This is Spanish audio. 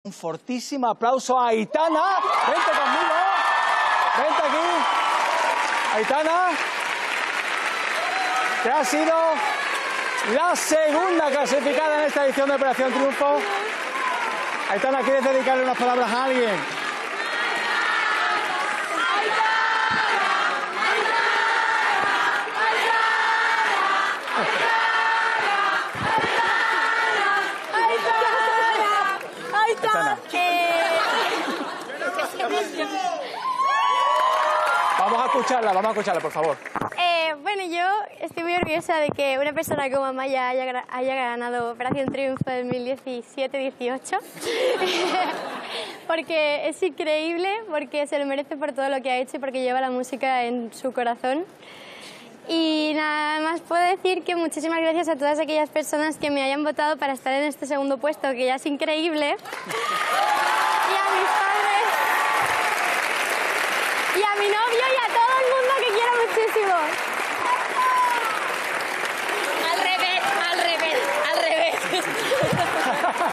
Un fortísimo aplauso a Aitana. Vente conmigo. Vente aquí. Aitana, que ha sido la segunda clasificada en esta edición de Operación Triunfo. Aitana, ¿quieres dedicarle unas palabras a alguien? Vamos a escucharla, por favor. Bueno, yo estoy muy orgullosa de que una persona como Amaya haya ganado Operación Triunfo 2017-18. Porque es increíble, porque se lo merece por todo lo que ha hecho y porque lleva la música en su corazón. Y nada más puedo decir que muchísimas gracias a todas aquellas personas que me hayan votado para estar en este segundo puesto, que ya es increíble. Y a mis padres. Y a mi novio y a todo el mundo que